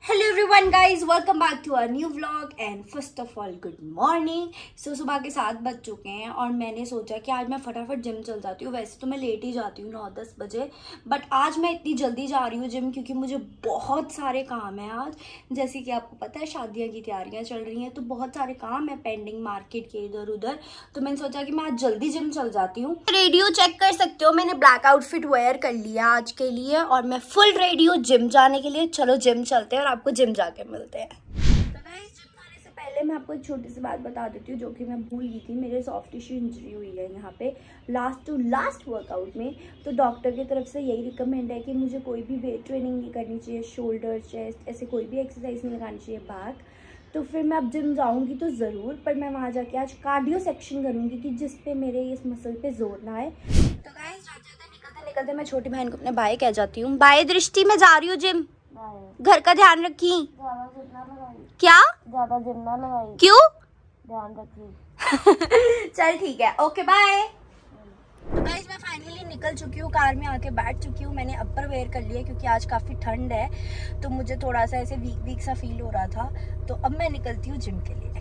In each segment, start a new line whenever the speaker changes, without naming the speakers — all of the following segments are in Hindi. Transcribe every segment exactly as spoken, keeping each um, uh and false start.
Hello everyone guys, welcome back to our new vlog and first of all good morning. So सुबह के सात बज चुके हैं और मैंने सोचा कि आज मैं फटाफट जिम चल जाती हूँ। वैसे तो मैं लेट ही जाती हूँ, नौ दस बजे, बट आज मैं इतनी जल्दी जा रही हूँ जिम क्योंकि मुझे बहुत सारे काम हैं आज। जैसे कि आपको पता है शादियाँ की तैयारियाँ चल रही हैं, तो बहुत सारे काम है पेंडिंग मार्केट के इधर उधर। तो मैंने सोचा कि मैं आज जल्दी जिम चल जाती हूँ। रेडियो चेक कर सकते हो, मैंने ब्लैक आउटफिट वेयर कर लिया आज के लिए और मैं फुल रेडी हूँ जिम जाने के लिए। चलो जिम चलते हैं और आपको जिम जाके मिलते हैं। तो गाइस जिम जाने से पहले मैं आपको एक छोटी सी बात बता देती हूँ जो कि मैं भूल गई थी। मेरे सॉफ्ट टिश्यू इंजरी हुई है यहाँ पे लास्ट टू लास्ट वर्कआउट में। तो डॉक्टर की तरफ से यही रिकमेंड है कि मुझे कोई भी वेट ट्रेनिंग नहीं करनी चाहिए, शोल्डर चेस्ट ऐसे कोई भी एक्सरसाइज नहीं लगानी चाहिए, बैक। तो फिर मैं अब जिम जाऊँगी तो ज़रूर, पर मैं वहाँ जाके आज कार्डियो सेक्शन करूँगी कि जिस पे मेरे इस मसल पे जोर ना आए। तो गाइस जाते निकलते निकलते मैं छोटी बहन को अपने बाय कह जाती हूँ, बाय दृष्टि में जा रही हूँ जिम, घर का ध्यान रखी। क्या
ज्यादा जिम ना लगाई,
क्यों?
ध्यान रखी।
चल ठीक है, ओके बाय। तो गाइस मैं फाइनली निकल चुकी हूँ, कार में आके बैठ चुकी हूँ। मैंने अपर वेयर कर लिया क्योंकि आज काफ़ी ठंड है तो मुझे थोड़ा सा ऐसे वीक वीक सा फील हो रहा था। तो अब मैं निकलती हूँ जिम के लिए।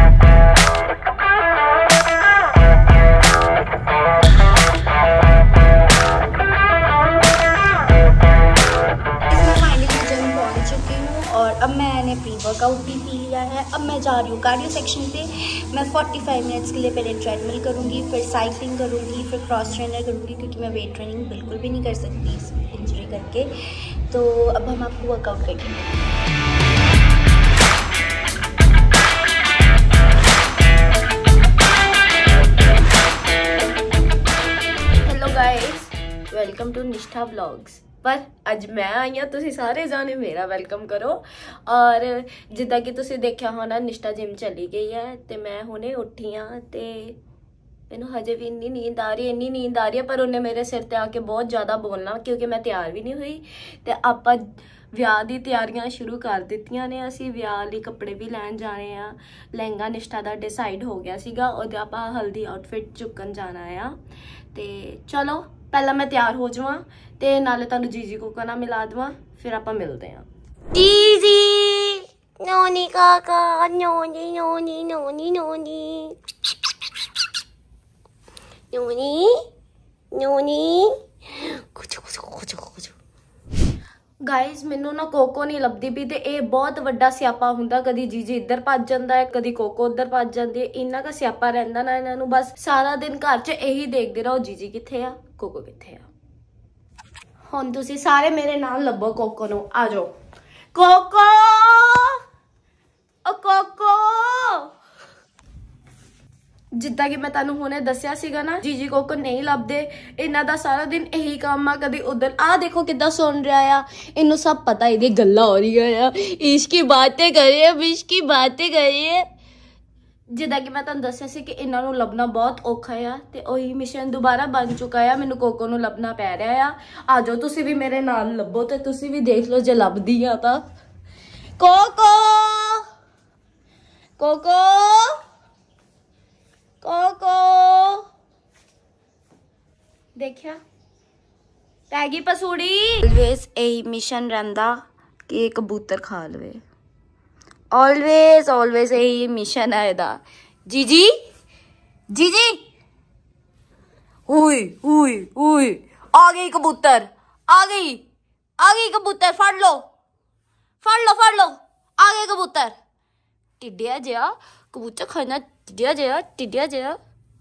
और अब मैंने प्री वर्कआउट भी पी लिया है। अब मैं जा रही हूँ कार्डियो सेक्शन पे। मैं पैंतालीस मिनट्स के लिए पहले ट्रेडमिल करूँगी, फिर साइकिलिंग करूँगी, फिर क्रॉस ट्रेनर करूँगी क्योंकि मैं वेट ट्रेनिंग बिल्कुल भी नहीं कर सकती इस इंजरी करके। तो अब हम आपको वर्कआउट करेंगे। Hello guys, welcome to Nishtha vlogs. पर ਅੱਜ मैं आई हाँ, तुसी सारे जाने मेरा वेलकम करो। और जिदा कि तुसी देखा होना निष्ठा जिम चली गई है तो मैं हुणे उठी हाँ तो मैनू हजे भी इन्नी नींद आ रही इन्नी नींद आ रही है। पर उन्हें मेरे सिर ते आके बहुत ज़्यादा बोलना क्योंकि मैं तैयार भी नहीं हुई। तो आपां ਵਿਆਹ ਦੀ ਤਿਆਰੀਆਂ ਸ਼ੁਰੂ ਕਰ ਦਿੱਤੀਆਂ ਨੇ। ਅਸੀਂ ਵਿਆਹ ਲਈ ਕੱਪੜੇ ਵੀ ਲੈਣ ਜਾਣੇ ਆ। ਲਹਿੰਗਾ ਨਿਸ਼ਠਾ ਦਾ ਡਿਸਾਈਡ ਹੋ ਗਿਆ ਸੀਗਾ, ਉਹਦੇ ਆਪਾਂ ਹਲਦੀ ਆਊਟਫਿਟ ਚੁੱਕਣ ਜਾਣਾ ਆ। ਤੇ ਚਲੋ ਪਹਿਲਾਂ ਮੈਂ ਤਿਆਰ ਹੋ ਜਾਵਾਂ ਤੇ ਨਾਲੇ ਤੁਹਾਨੂੰ ਜੀਜੀ ਕੋਕੋ ਨਾਲ ਮਿਲਾ ਦਵਾਂ, ਫਿਰ ਆਪਾਂ ਮਿਲਦੇ ਆ। ਜੀਜੀ ਨੋਨੀ ਕਾਕਾ, ਨੋਨੀ ਨੋਨੀ ਨੋਨੀ ਨੋਨੀ ਨੋਨੀ ਨੋਨੀ ਕੁਝ ਕੁਝ ਕੁਝ ਕੁਝ। गाइज मैनू ना कोको नहीं लभदी भी ते ये बहुत वड्डा स्यापा हुंदा। कदी जीजी इधर भज जांदा है, कदी कोको उधर भज जांदी है। इन्ना का स्यापा रहिंदा ना इन्हां नूं, बस सारा दिन घर च यही देखदे रहो जीजी कित्थे आ, कोको कित्थे आ। हुण तुसीं सारे मेरे नाल लभो कोको नूं, आ जाओ। कोको ओ कोको, जिद्दां कि मैं तुहानूं हुणे दस्सिया सीगा ना, जीजी कोको नहीं लभदे। इन्हां दा सारा दिन यही काम आ, कदी उधर। आ देखो किद्दां सुन रहा आ, इनू सब पता इहदी गल्लां हो रही है, इश्क की बातें कर रही है, इश्क की बातें कर रही है। जिद्दां कि मैं तुहानूं दस्सिया सी कि इन्हां नूं लभना बहुत औखा आ ते ओही मिशन दोबारा बन चुका है। मैनूं कोको नूं लभना पै रहा आ। आ जाओ तुसीं भी मेरे नाल लभो ते तुसीं भी देख लो जे लभदी आ तां। कोको कोको कोको देखिया पैगी पसूड़ी। ऑलवेज यही मिशन रहिंदा कि कबूतर खा लवे। ऑलवेज ऑलवेज यही मिशन है इहदा। जीजी जीजी उई उई उई आ गई कबूतर, आ गई आ गई कबूतर, फड़ लो फड़ लो फड़ लो, आ गए कबूतर। टिड्डिया जिहा कबूतर खाना, टिड्डिया जिहा टिड्डिया जिहा।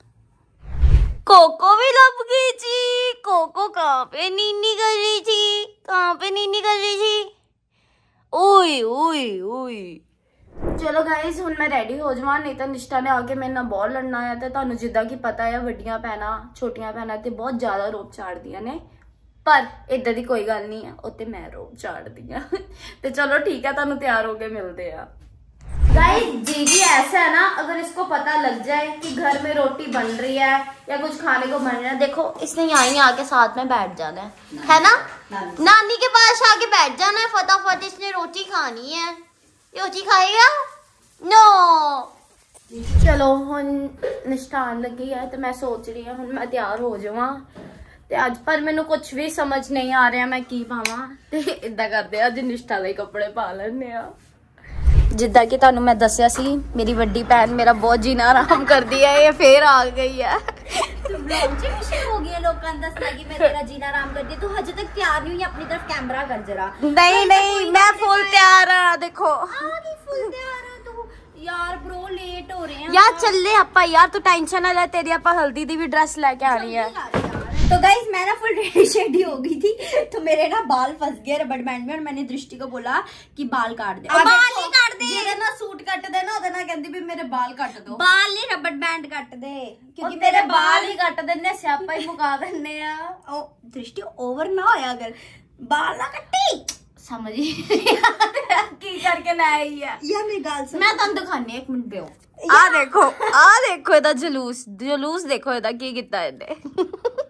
कोको भी लभ गई थी। कोको कहाँ पे नीनी कर रही थी, कहाँ पे नीनी कर रही थी। ओए ओए ओए। चलो गाइस हुण मैं रेडी हो जावां, नहीं तो निष्ठा ने आके मेरे नाल बहुत लड़ना है। तो तुहानूं जिद्दां कि पता है वड्डियां भैणां छोटियां भैणां ते बहुत ज़्यादा रोब झाड़दियां ने, पर इधर की कोई गल नहीं है, उत्ते मैं रोब झाड़दी हां। तो चलो ठीक है, तुहानूं तैयार होके मिलते हैं। गाइस जीजी ऐसा है ना, अगर इसको पता लग जाए कि घर में रोटी बन रही है या कुछ खाने को बन रहा है, देखो इसने यहाँ आके साथ में बैठ जाना है, है ना? नानी के पास आके बैठ जाना है फटाफट। इसने रोटी खानी है, रोटी खाएगा नो। चलो हुण निष्ठा आन लगी है तो मैं सोच रही हूँ हुण मैं तैयार हो जावां
ਤੇ ਅੱਜ ਪਰ ਮੈਨੂੰ ਕੁਝ ਵੀ ਸਮਝ ਨਹੀਂ ਆ ਰਿਹਾ ਮੈਂ ਕੀ ਪਾਵਾਂ ਤੇ ਇਦਾਂ ਕਰਦੇ ਅੱਜ ਨਿਸ਼ਠਾ ਦੇ ਕੱਪੜੇ ਪਾ ਲੈਣੇ ਆ। ਜਿੱਦਾਂ ਕਿ ਤੁਹਾਨੂੰ ਮੈਂ ਦੱਸਿਆ ਸੀ ਮੇਰੀ ਵੱਡੀ ਭੈਣ ਮੇਰਾ ਬਹੁਤ ਜੀਣਾ ਆਰਾਮ ਕਰਦੀ ਹੈ ਇਹ ਫੇਰ ਆ ਗਈ ਹੈ।
तू ब्लॉग च भी शुरू हो गई है लोगों ने दसना कि मैं तेरा जीना आराम कर दी। तू हजे तक तैयार नहीं हुई अपनी तरफ कैमरा कर जरा।
नहीं नहीं मैं फुल तैयार हाँ देखो
आगे फुल तैयार है तू यार ब्रो लेट हो रहे हैं
यार चले आपा यार तू टेंशन ना ले तेरी आपा हल्दी दी भी ड्रेस लेके आनी है।
तो गाइस मैं ना फुल रेडी शेडी हो गई थी तो मेरे ना बाल फंस गए रबड़ बैंड में और मैंने दृष्टि को बोला कि बाल काट दे।
बाल नहीं काट दे
जेदे ना सूट कट दे ना ओदे ना कहंदी भी मेरे बाल काट दो।
बाल नहीं रबड़ बैंड कट दे
क्योंकि
मेरे बाल ही कट देने स्यापा ही मुका देने आ।
ओ दृष्टि ओवर ना होया अगर बाल ना कट्टी
समझ की करके ले आई है
या मेरी गाल सुन
मैं तुम दिखानी एक मिनट बेओ आ देखो आ देखो ਇਹਦਾ ਜਲੂਸ ਜਲੂਸ ਦੇਖੋ ਇਹਦਾ ਕੀ ਕੀਤਾ ਇਹਨੇ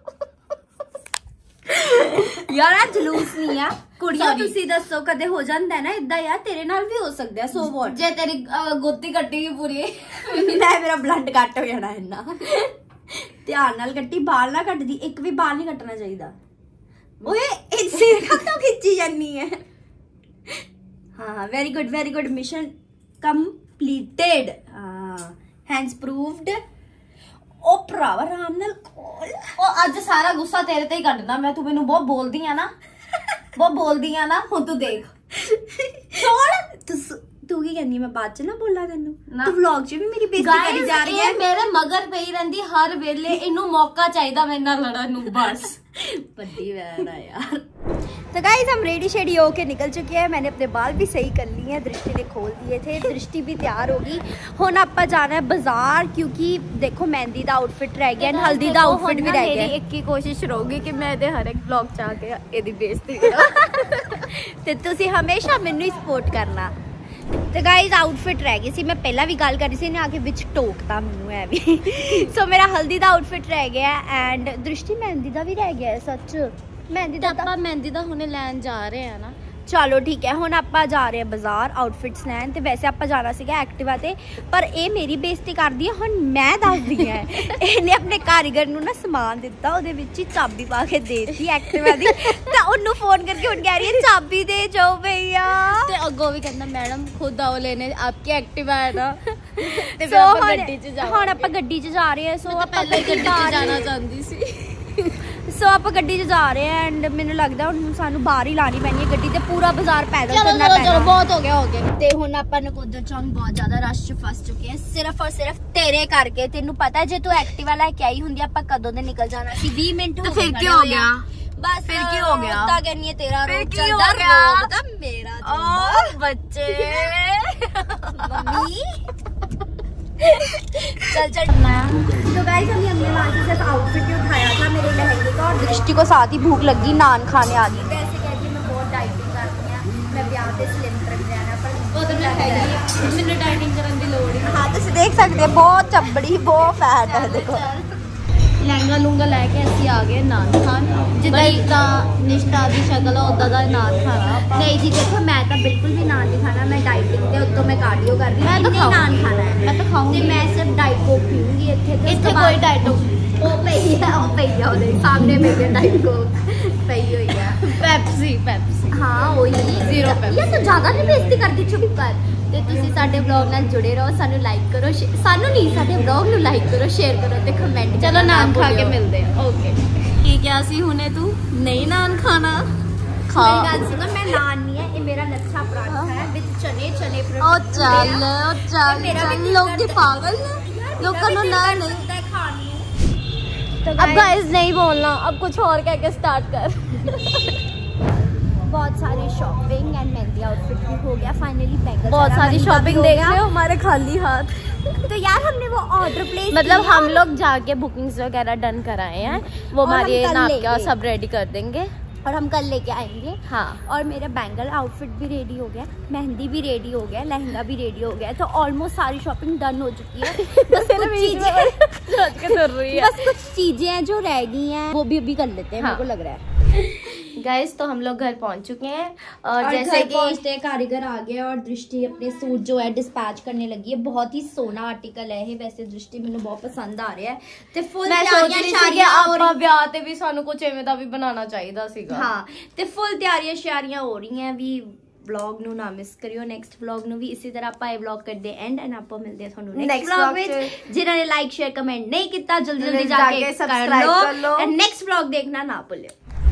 यार आ जलूस नहीं है कुड़ियां तुसी दसो कदे हो जांदा है ना इदा यार तेरे नाल भी हो सकदा है सो वॉट
जे तेरी गोती कट्टी पूरी
मैं मेरा ब्लड कट हो जाना इन्ना ध्यान नाल कट्टी बाल ना कटदी एक भी बाल नहीं कटना चाहिए। ओए ए सिर कब तो खिंची जानी है। हां very good very good mission completed hands proved. ओ भरावा आराम नाल खोल
ओ आज सारा गुस्सा तेरे ते ही कटदा मैं तू मेनू बहुत बोलदी है ना बहुत बोलदी है ना हुन तू देख
छोड़ तू तू की कहनी मैं बाद च ना बोला तेनू तू व्लॉग च भी मेरी बेइज्जती करी जा रही है।
मेरे मगर पई रहंदी हर वेले इनू मौका चाहिदा मेरे नाल लड़न नू बस
बड़ी वैन है यार। तो गाइस हम रेडी शेडी होके निकल चुके हैं मैंने अपने बाल भी सही कर लिए हैं दृष्टि ने खोल दिए थे दृष्टि भी तैयार होगी हुन आपां जाना है बाजार क्योंकि देखो मेहंदी दा आउटफिट रह गया हल्दी दा आउटफिट भी रह गया।
मेरी एक ही कोशिश रहूगी कि मैं दे हर एक ब्लॉग च आके एदी बेइज्जती करा
ते तुसी हमेशा मैनू ही सपोर्ट करना। तो गाइस आउटफिट रह गई सी मैं पहला भी गल करी सी ने आके विच टोकता मैनू है भी सो मेरा हल्दी दा आउटफिट रह गया एंड दृष्टि मेहंदी दा भी रह गया है सच मेहंदी दा
ਆਪਾਂ ਮਹਿੰਦੀ ਦਾ ਹੁਣੇ ਲੈਣ ਜਾ ਰਹੇ ਆ ਨਾ।
चलो ठीक है हुन आपां जा रहे हैं बाजार आउटफिट्स लैन ते वैसे आपां जाना सीगा एक्टिवा ते पर ए मेरी बेइज्जती कर दी है हुन मैं दसदी है इहने अपने कारीगर नु ना सामान दित्ता ओदे विच ही चाबी पा के देती एक्टिवा दी ते ओनु फोन करके हुन कह रही है चाबी दे जाओ भैया
ते अगो भी कहंदा मैडम खुद आओ लेने आपकी एक्टिवा है ना ते
सो
फिर ਆਪਾਂ ਗੱਡੀ 'ਚ ਜਾਵਾਂਗੇ।
हुन आपां गड्डी च जा रहे हैं सो आपां
ਪਹਿਲਾਂ ਗੱਡੀ 'ਚ ਜਾਣਾ ਚਾਹੁੰਦੀ ਸੀ
सो आप गड्डी च जा रहे हैं एंड मैंने लगता है सानू बाहर ही लानी पैनी है गड्डी ते पूरा बाजार पैदल करना पैना।
चलो बहुत हो गया हो गया
ते हुन आपां नकोदर चौक बहुत ज्यादा रश च फस चुके हैं सिर्फ और सिर्फ तेरे करके तेनू पता है जे तू एक्टिवा लेके आई हुंदी आपां कदों दे निकल जाना सी बीस मिनट हो गए
फिर क्या हो गया
बस
फिर क्या हो गया
ता कहनी है तेरा
फिर
रोग
क्या
चलदा
हो गया?
रोग ता मेरा
ओ बच्चे
मम्मी चल चल तो गाइस हमने हमने वहाँ से सिर्फ आउटफिट ही उठाया था मेरे लहंगे का और दृष्टि को साथ ही भूख लगी नान खाने आ गई वैसे कहती है मैं बहुत डाइटिंग करती हूँ मैं ब्याह से स्लिम तक जाना पर
ਉਹ ਤਾਂ ਮੈਂ ਹੈਗੀ ਮੈਨੂੰ ਡਾਈਟਿੰਗ ਕਰਨ ਦੀ ਲੋੜ ਹੀ
हाँ तुम देख सकते हैं बहुत चबड़ी बहुत फैट है देखो
ਲਹਿੰਗਾ ਲੂੰਗਾ ਲੈ ਕੇ ਅਸੀਂ ਆ ਗਏ ਨਾਨ ਖਾਨ ਜਿੱਦਾਂ ਤਾਂ ਨਿਸ਼ਟਾ ਦੀ ਸ਼ਕਲ ਆ ਉਦਾਂ ਦਾ ਨਾਨ ਖਾਣਾ
नहीं जी देखो मैं तो बिल्कुल भी नान नहीं खाना मैं डाइटिंग के उत्तों मैं कार्डियो कर रही हूँ
मैं तो
इन्हें नान खाना है
मैं तो खाऊंगी
ते मैं सिर्फ डाइट कोक पीऊंगी इत्थे ते
ਇੱਥੇ ਕੋਈ ਡਾਈਟ
ओ पई है ओ पई है ओदे सामने मेरे डाइट कोक पई हुई है
ਪੈਪਸੀ ਪੈਪਸੀ
हाँ वही
Zero Pepsi।
ये तो ज्यादा नहीं बेइज्जती करती चुप कर ਤੇ ਤੁਸੀਂ ਸਾਡੇ ਵਲੌਗ ਨਾਲ ਜੁੜੇ ਰਹੋ ਸਾਨੂੰ ਲਾਈਕ ਕਰੋ ਸਾਨੂੰ ਨਹੀਂ ਸਾਡੇ ਵਲੌਗ ਨੂੰ ਲਾਈਕ ਕਰੋ ਸ਼ੇਅਰ ਕਰੋ ਤੇ ਕਮੈਂਟ
ਚਲੋ ਨਾਨ ਖਾ ਕੇ ਮਿਲਦੇ ਆ ਓਕੇ ਕੀ ਕਿਹਾ ਸੀ ਹੁਣੇ ਤੂੰ ਨਹੀਂ ਨਾਨ ਖਾਣਾ ਖਾ
मेरी बात सुनो मैं नान नहीं है ये मेरा लच्छा पराठा है विद चने चने पराठा
ओ चल ओ चल चल लोग की पागल ने लोगों को ना नहीं
तो
अब गाइस नहीं बोलना अब कुछ और कह के स्टार्ट कर
बहुत सारी शॉपिंग एंड मेहंदी आउटफिट भी हो गया फाइनली बैंगल
बहुत सारी शॉपिंग देख रहे हो हमारे खाली हाथ
तो यार हमने वो ऑर्डर प्लेस
मतलब हम लोग जाके बुकिंग्स वगैरह डन कराए हैं वो हमारे
हम कल
नाप का
लेंगे।
सब रेडी कर देंगे
और हम कल लेके आएंगे
हाँ
और मेरा बैंगल आउटफिट भी रेडी हो गया मेहंदी भी रेडी हो गया लहंगा भी रेडी हो गया तो ऑलमोस्ट सारी शॉपिंग डन हो चुकी है बस कुछ चीजें
कर रही है
बस कुछ चीजें हैं जो रह गई हैं वो भी अभी कर लेते हैं
हाँ।
मेरे को लग रहा है
गाइस तो हम लोग घर पहुंच चुके हैं और,
और
जैसे
घर
कि
पहुंचते कारीगर आ गया और दृष्टि अपने सूट जो है डिस्पैच करने लगी है। बहुत ही सोना आर्टिकल है ये, वैसे दृष्टि मैंने बहुत पसंद आ रहा है ਤੇ ਫੁੱਲ ਤਿਆਰੀਆਂ ਸ਼ਾਰੀਆਂ ਹੋ
ਆਪਾਂ ਵਿਆਹ ਤੇ ਵੀ ਸਾਨੂੰ ਕੁਝ ਐਵੇਂ ਦਾ ਵੀ ਬਣਾਉਣਾ ਚਾਹੀਦਾ ਸੀਗਾ।
ਹਾਂ ਤੇ ਫੁੱਲ ਤਿਆਰੀਆਂ ਸ਼ਾਰੀਆਂ ਹੋ ਰਹੀਆਂ ਵੀ। ਵਲੌਗ ਨੂੰ ਨਾ ਮਿਸ ਕਰਿਓ, ਨੈਕਸਟ ਵਲੌਗ ਨੂੰ ਵੀ ਇਸੇ ਤਰ੍ਹਾਂ ਆਪਾਂ ਇਹ ਵਲੌਗ ਕਰਦੇ ਐਂਡ ਐਂਡ ਆਪਾਂ ਮਿਲਦੇ ਆ ਤੁਹਾਨੂੰ ਨੈਕਸਟ ਵਲੌਗ ਵਿੱਚ। ਜਿਨ੍ਹਾਂ ਨੇ ਲਾਈਕ ਸ਼ੇਅਰ ਕਮੈਂਟ ਨਹੀਂ ਕੀਤਾ ਜਲਦੀ ਜਲਦੀ ਜਾ ਕੇ ਕਰ ਲਓ ਐਂਡ ਨੈਕਸਟ ਵਲੌਗ ਦੇਖਣਾ ਨਾ ਭੁੱਲਿਓ।